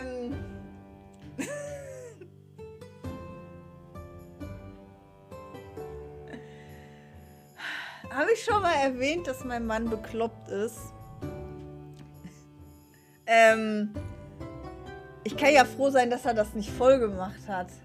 Habe ich schon mal erwähnt, dass mein Mann bekloppt ist? Ich kann ja froh sein, dass er das nicht voll gemacht hat.